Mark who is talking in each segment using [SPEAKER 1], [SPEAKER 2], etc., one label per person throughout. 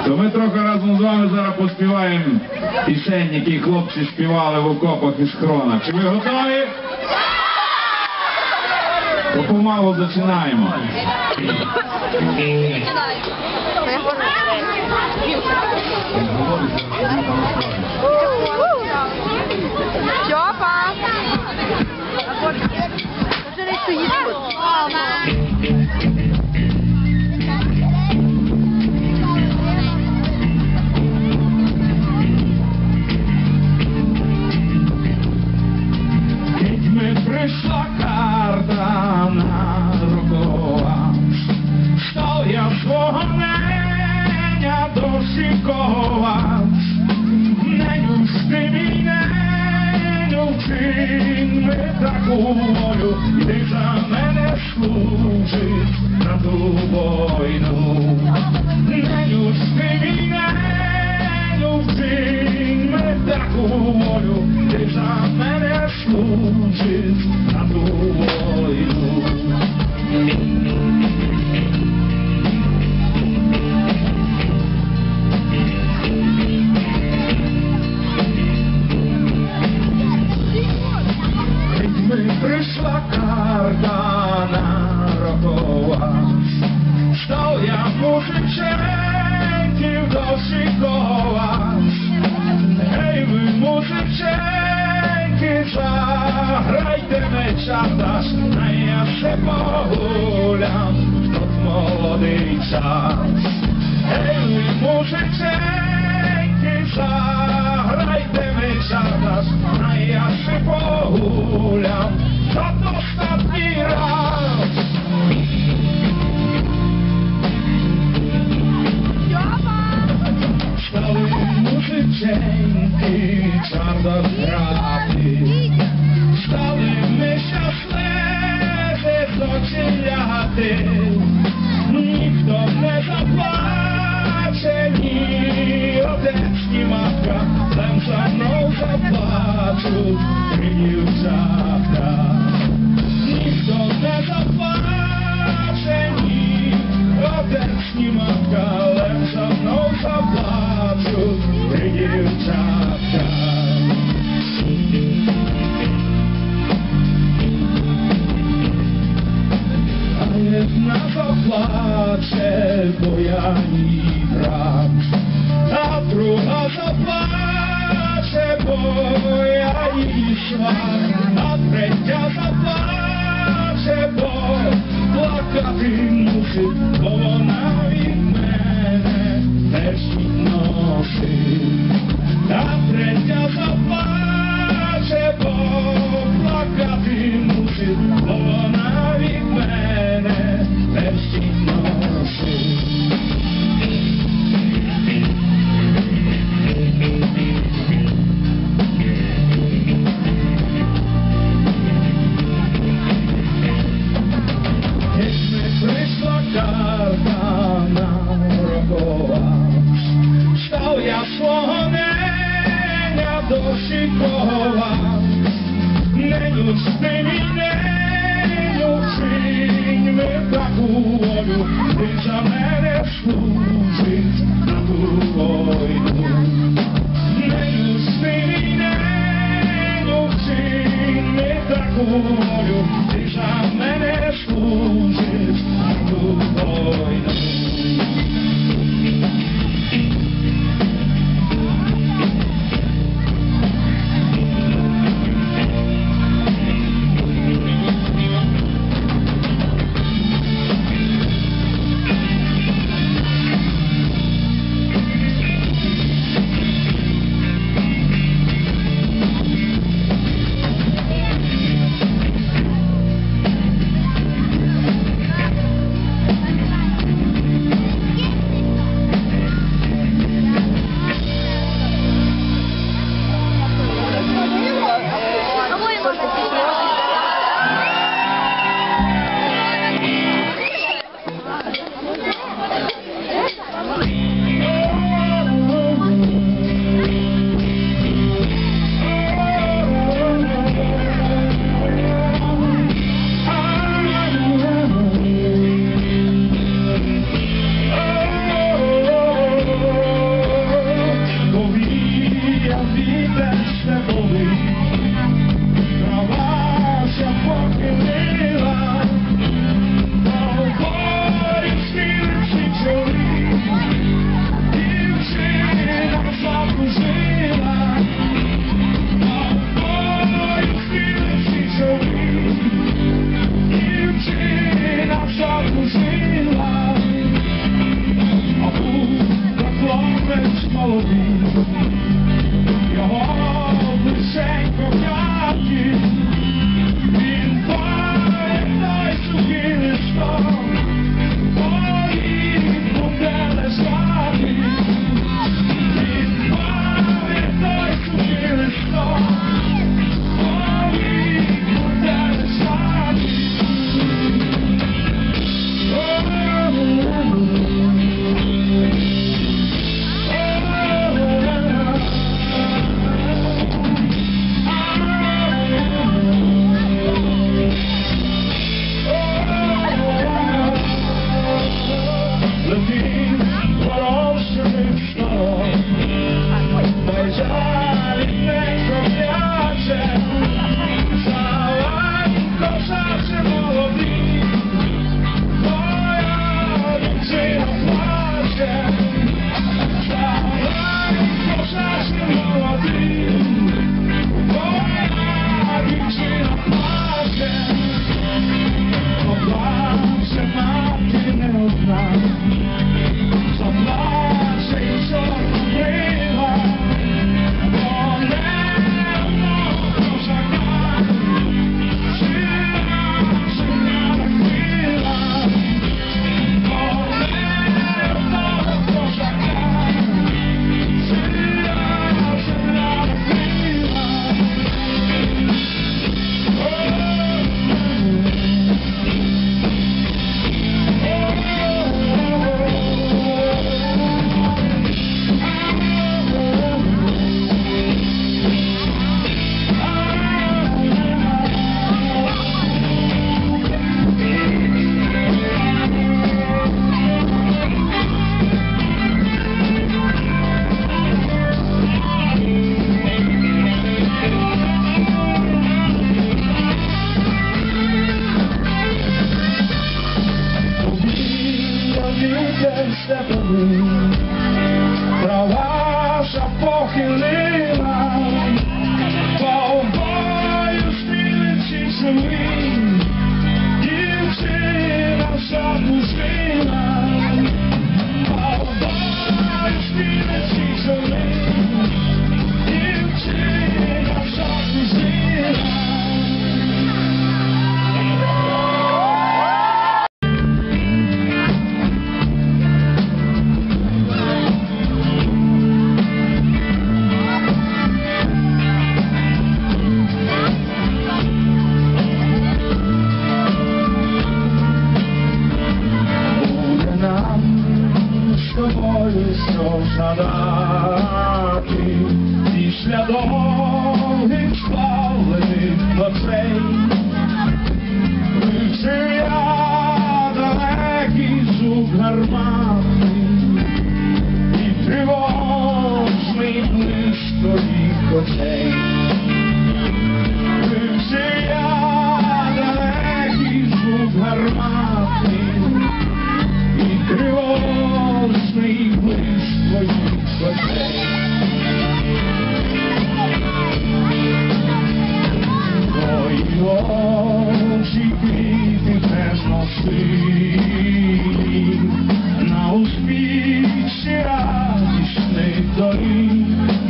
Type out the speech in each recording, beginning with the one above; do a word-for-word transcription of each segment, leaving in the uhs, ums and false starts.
[SPEAKER 1] То ми трохи разом з вами зараз поспіваємо пісень, які хлопці співали в окопах і схронах. Чи ви готові? То помалу починаємо.
[SPEAKER 2] Степа! Вже стоїть тут.
[SPEAKER 1] Ми прийшла карта на руках, став я свого неня досікова. Неню ж ти мій неню, вчин ми таку волю, ти за мене служиш на ту війну. Неню ж ти мій неню, вчин ми таку волю, ти за мене служиш на ту війну. Прийшла карта на рокова, став я музиченьків досікова. Ей ви, музиченьки, заграйте мечата, а я ще погулям в тот молодий час. Ей ви, музиченьки, заграйте мечата, а я ще погулям тот останній раз. Стали музиченьки чарда грати, стали ми щасливі зочиляти. Ніхто не заплаче, ні отець, ні матка, там за мною заплачуть три дівчатка. Ніхто не заплаче, ні отець, ні матка, але за мною заплачуть три дівчатка. А jedna заплаче, бо я її брат, а друга заплаче, бо я її сват, а третя заплаче, бо плакати мусить, бо вона від мене перші носить. А третя заплаче, бо плакати мусить, бо вона від мене перші носить. Прийшла карта на рокова, став я свого неня досікова. Неню ж ти мій неню, вчинь ми таку волю, ти за мене служиш на ту війну. Неню ж ти мій неню, вчинь ми таку волю, ти за мене служиш на ту війну.
[SPEAKER 3] згадати після довгих спалених ночей. Вивчив я далекий звук гармати і тривожний блиск твоїх очей. Вивчив я далекий звук гармати і тривожний блиск твоїх очей. Твої очі квіти темно-сині, на узбіччі радісних доріг.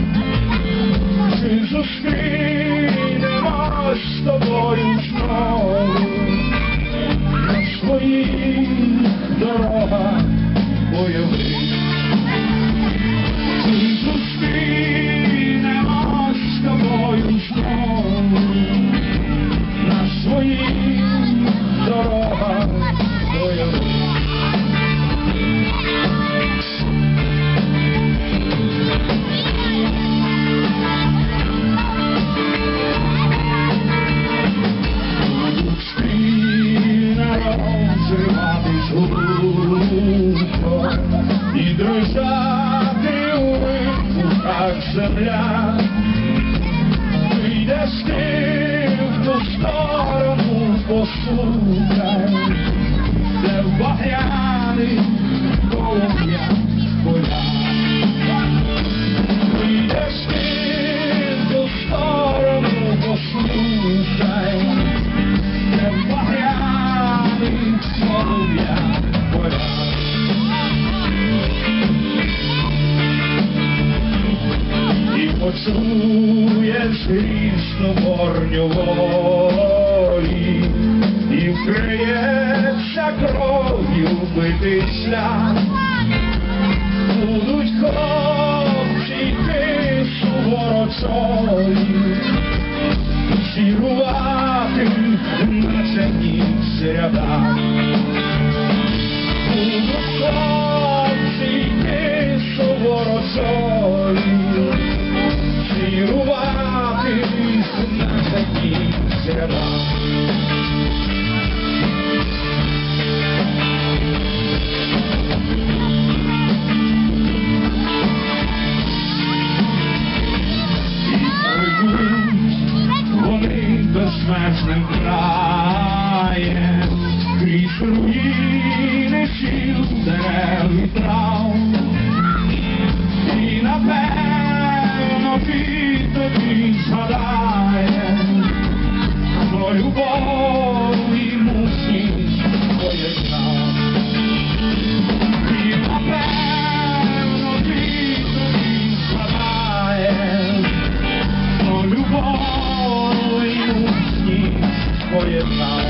[SPEAKER 3] Чи зустрінемось з тобою знову на своїх дорогах бойових? Чи зустрінемось з тобою знову на своїх дорогах бойових? Розриватись гуртом і дрижати у вибухах земля. Вийдеш ти в ту сторону, послухай, де в багряних полум'ях поля. Вийдеш ти в ту сторону, послухай, де в багряних полум'ях поля. І почуєш грішну борню волі, і вкриється кров'ю битий шлях. Будуть хлопці йти суворочої, чарувати наче ніч ряда. Будуть хлопці йти суворочої, чарувати наче ніч ряда. Безмежним краєм, крізь руїни сіл, дерев і трав. І напевно під тобі згадає про любов і мужність поєднав. І напевно під тобі згадає про любов поєднав.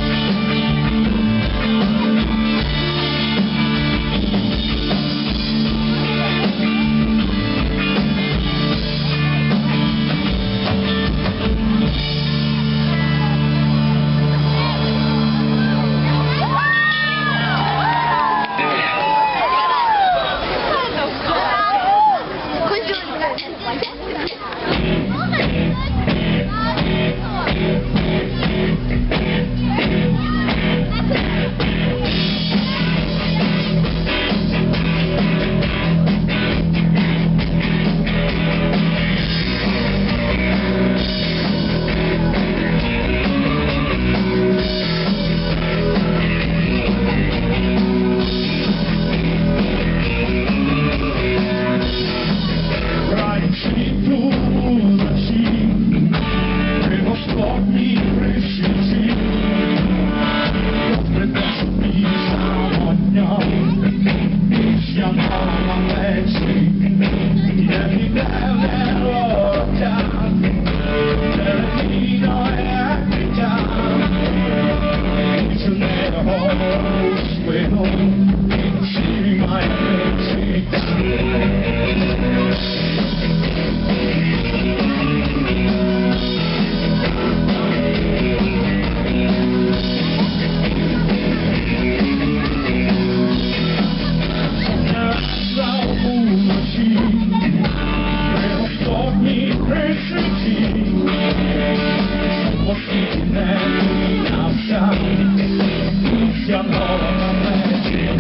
[SPEAKER 3] не мінявся, Янгола на плечі.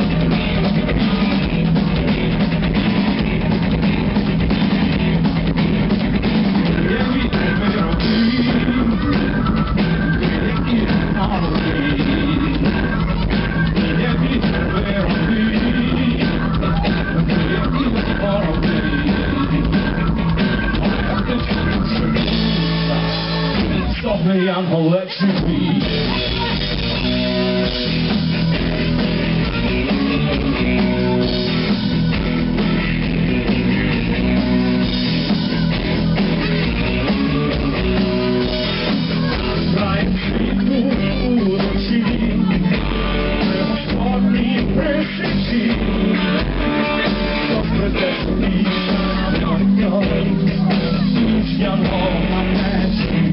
[SPEAKER 3] Є вітер виробив, які молоді. Є вітер виробив, які молоді. Стогне янголе живий. Грає світу уночі, Господні пришиті, що прийде собі на морьой, янголом на плечі.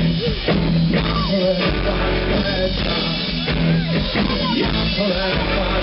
[SPEAKER 3] Yeah.